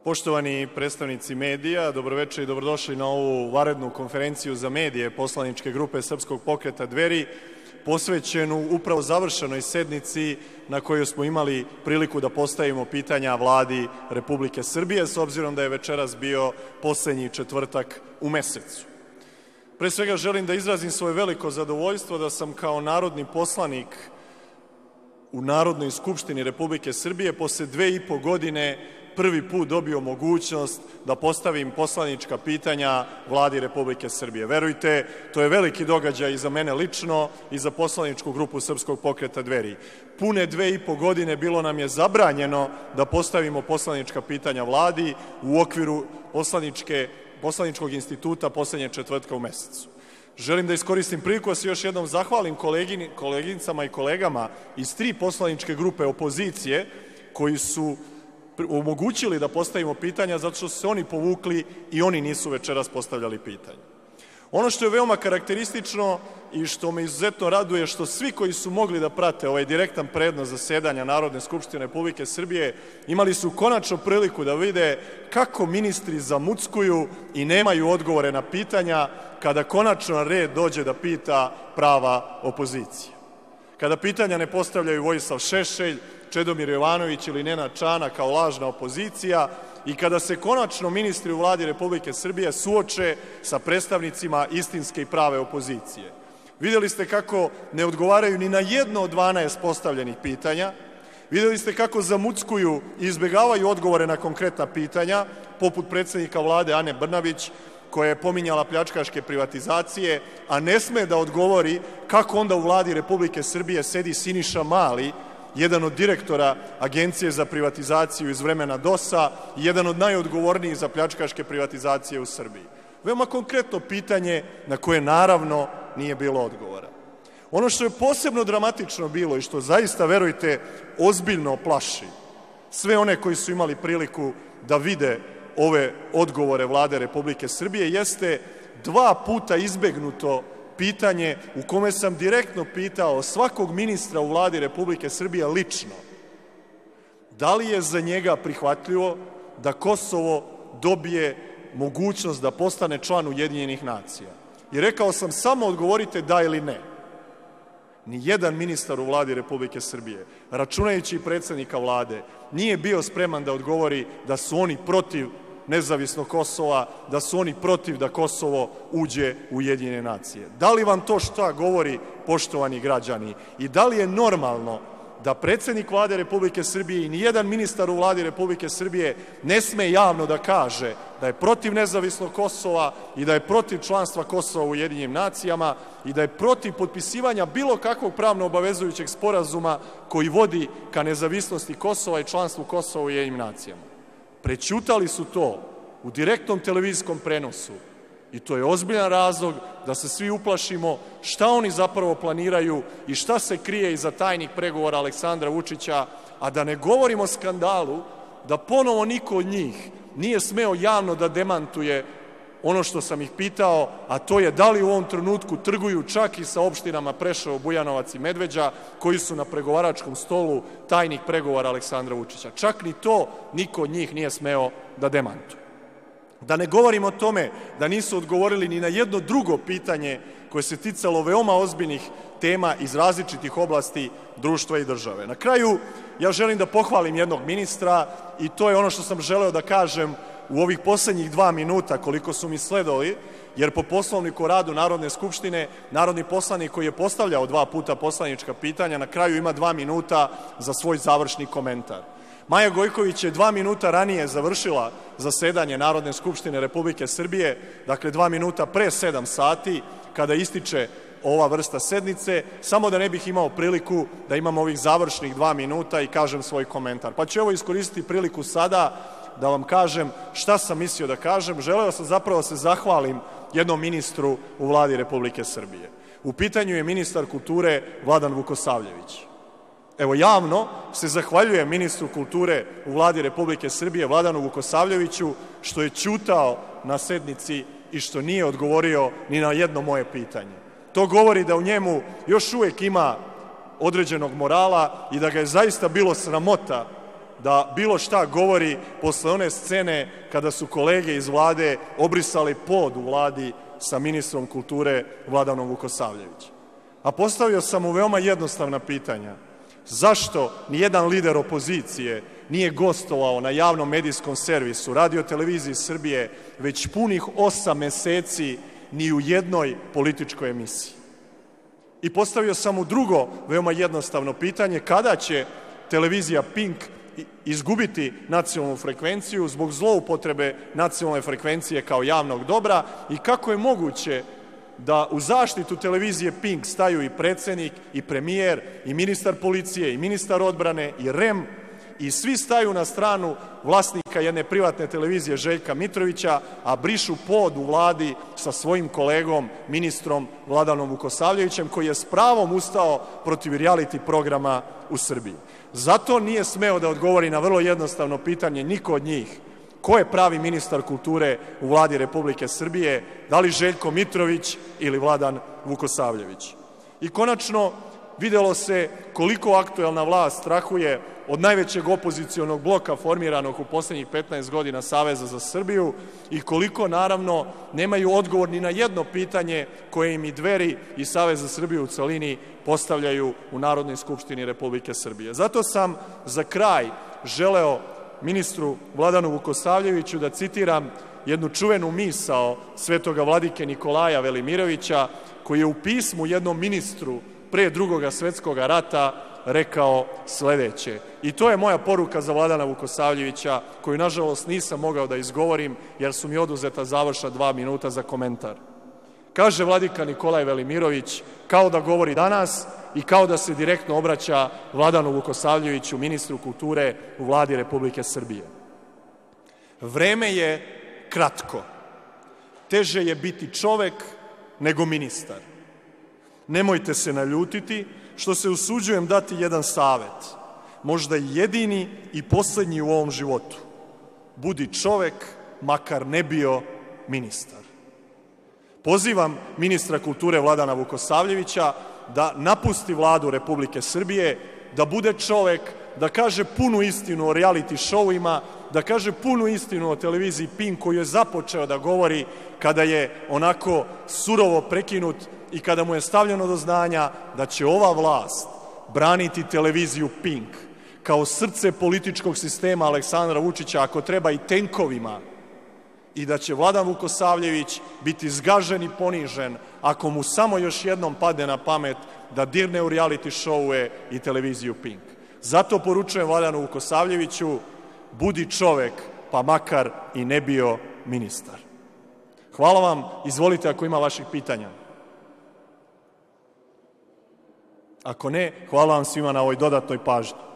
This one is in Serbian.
Poštovani predstavnici medija, dobroveče i dobrodošli na ovu vanrednu konferenciju za medije poslaničke grupe Srpskog pokreta Dveri, posvećenu upravo završenoj sednici na kojoj smo imali priliku da postavimo pitanja Vladi Republike Srbije, s obzirom da je večeras bio poslednji četvrtak u mesecu. Pre svega želim da izrazim svoje veliko zadovoljstvo da sam kao narodni poslanik u Narodnoj skupštini Republike Srbije posle 2,5 godine prvi put dobio mogućnost da postavim poslanička pitanja Vladi Republike Srbije. Verujte, to je veliki događaj i za mene lično i za poslaničku grupu Srpskog pokreta Dveri. Pune 2,5 godine bilo nam je zabranjeno da postavimo poslanička pitanja Vladi u okviru poslaničkog instituta poslednjeg četvrtka u mesecu. Želim da iskoristim priliku da se još jednom zahvalim koleginicama i kolegama iz 3 poslaničke grupe opozicije koji su omogućili da postavimo pitanja zato što su se oni povukli i oni nisu večeras postavljali pitanja. Ono što je veoma karakteristično i što me izuzetno raduje što svi koji su mogli da prate ovaj direktan prenos zasedanja Narodne skupštine Republike Srbije imali su konačno priliku da vide kako ministri zamuckuju i nemaju odgovore na pitanja kada konačno na red dođe da pita prava opozicija. Kada pitanja ne postavljaju Vojislav Šešelj, Čedomir Jovanović ili Nenad Čanak kao lažna opozicija i kada se konačno ministri u Vladi Republike Srbije suoče sa predstavnicima istinske i prave opozicije. Videli ste kako ne odgovaraju ni na jedno od 12 postavljenih pitanja, videli ste kako zamuckuju i izbegavaju odgovore na konkretna pitanja, poput predsednika Vlade Ane Brnabić, koja je pominjala pljačkaške privatizacije, a ne sme da odgovori kako onda u Vladi Republike Srbije sedi Siniša Mali, jedan od direktora Agencije za privatizaciju iz vremena DOS-a i jedan od najodgovornijih za pljačkaške privatizacije u Srbiji. Veoma konkretno pitanje na koje naravno nije bilo odgovora. Ono što je posebno dramatično bilo i što zaista, verujte, ozbiljno plaši sve one koji su imali priliku da vide ove odgovore Vlade Republike Srbije jeste 2 puta izbegnuto pitanje u kome sam direktno pitao svakog ministra u Vladi Republike Srbije lično da li je za njega prihvatljivo da Kosovo dobije mogućnost da postane član Ujedinjenih nacija. I rekao sam samo odgovorite da ili ne. Nijedan ministar u Vladi Republike Srbije, računajući i predsednika Vlade, nije bio spreman da odgovori da su oni protiv nezavisnog Kosova, da su oni protiv da Kosovo uđe u Ujedinjene nacije. Da li vam to šta govori, poštovani građani? I da li je normalno da predsednik Vlade Republike Srbije i nijedan ministar u Vladi Republike Srbije ne sme javno da kaže da je protiv nezavisnog Kosova i da je protiv članstva Kosova u Ujedinjenim nacijama i da je protiv potpisivanja bilo kakvog pravno obavezujućeg sporazuma koji vodi ka nezavisnosti Kosova i članstvu Kosova u Ujedinjenim nacijama? Prećutali su to u direktnom televizijskom prenosu i to je ozbiljan razlog da se svi uplašimo šta oni zapravo planiraju i šta se krije iza tajnih pregovora Aleksandra Vučića, a da ne govorimo o skandalu da ponovo niko od njih nije smeo javno da demantuje ono što sam ih pitao, a to je da li u ovom trenutku trguju čak i sa opštinama Preševo, Bujanovac i Medveđa, koji su na pregovaračkom stolu tajnih pregovora Aleksandra Vučića. Čak ni to niko od njih nije smeo da demantuje. Da ne govorim o tome da nisu odgovorili ni na jedno drugo pitanje koje se ticalo veoma ozbiljnih tema iz različitih oblasti društva i države. Na kraju, ja želim da pohvalim jednog ministra i to je ono što sam želeo da kažem u ovih poslednjih 2 minuta koliko su mi sledali, jer po Poslovniku o radu Narodne skupštine, narodni poslanik koji je postavljao 2 puta poslanička pitanja na kraju ima 2 minuta za svoj završni komentar. Maja Gojković je 2 minuta ranije završila zasedanje Narodne skupštine Republike Srbije, dakle 2 minuta pre 7 sati, kada ističe ova vrsta sednice, samo da ne bih imao priliku da imam ovih završnih 2 minuta i kažem svoj komentar. Pa ću evo iskoristiti priliku sada da vam kažem šta sam mislio da kažem. Želeo sam zapravo se zahvalim jednom ministru u Vladi Republike Srbije. U pitanju je ministar kulture Vladan Vukosavljević. Evo, javno se zahvaljujem ministru kulture u Vladi Republike Srbije, Vladanu Vukosavljeviću, što je ćutao na sednici i što nije odgovorio ni na jedno moje pitanje. To govori da u njemu još uvek ima određenog morala i da ga je zaista bilo sramota da bilo šta govori posle one scene kada su kolege iz vlade obrisali pod u vladi sa ministrom kulture Vladanom Vukosavljevićem. A postavio sam mu veoma jednostavna pitanja. Zašto nijedan lider opozicije nije gostovao na javnom medijskom servisu Radio-televiziji Srbije već punih 8 meseci ni u jednoj političkoj emisiji? I postavio sam mu drugo veoma jednostavno pitanje, kada će televizija Pink izgubiti nacionalnu frekvenciju zbog zloupotrebe nacionalne frekvencije kao javnog dobra i kako je moguće da u zaštitu televizije Pink staju i predsednik, i premijer, i ministar policije, i ministar odbrane, i REM, i svi staju na stranu vlasnika jedne privatne televizije Željka Mitrovića, a brišu pod u vladi sa svojim kolegom, ministrom Vladanom Vukosavljevićem, koji je s pravom ustao protiv reality programa u Srbiji. Zato nije smeo da odgovori na vrlo jednostavno pitanje niko od njih. Ko je pravi ministar kulture u Vladi Republike Srbije, da li Željko Mitrović ili Vladan Vukosavljević? I konačno, videlo se koliko aktuelna vlast strahuje od najvećeg opozicionog bloka formiranog u poslednjih 15 godina Saveza za Srbiju i koliko, naravno, nemaju odgovor ni na jedno pitanje koje im i Dveri i Savez za Srbiju u celini postavljaju u Narodnoj skupštini Republike Srbije. Zato sam za kraj želeo ministru Vladanu Vukosavljeviću da citiram jednu čuvenu misao svetoga vladike Nikolaja Velimirovića, koji je u pismu jednom ministru pre Drugog svetskog rata rekao sledeće. I to je moja poruka za Vladana Vukosavljevića, koju, nažalost, nisam mogao da izgovorim, jer su mi oduzeta završna 2 minuta za komentar. Kaže vladika Nikolaj Velimirović, kao da govori danas i kao da se direktno obraća Vladanu Vukosavljeviću, ministru kulture u Vladi Republike Srbije. Vreme je kratko. Teže je biti čovek nego ministar. Nemojte se naljutiti što se usuđujem dati jedan savet, možda i jedini i poslednji u ovom životu. Budi čovek, makar ne bio ministar. Pozivam ministra kulture Vladana Vukosavljevića da napusti Vladu Republike Srbije, da bude čovek, da kaže punu istinu o reality šouima, da kaže punu istinu o televiziji Pink koju je započeo da govori kada je onako surovo prekinut i kada mu je stavljeno do znanja da će ova vlast braniti televiziju Pink kao srce političkog sistema Aleksandra Vučića, ako treba i tenkovima, i da će Vladan Vukosavljević biti zgažen i ponižen ako mu samo još jednom padne na pamet da dirne u reality šoue i televiziju Pink. Zato poručujem Vladanu Vukosavljeviću, budi čovek, pa makar i ne bio ministar. Hvala vam, izvolite ako ima vaših pitanja. Ako ne, hvala vam svima na ovoj dodatnoj pažnji.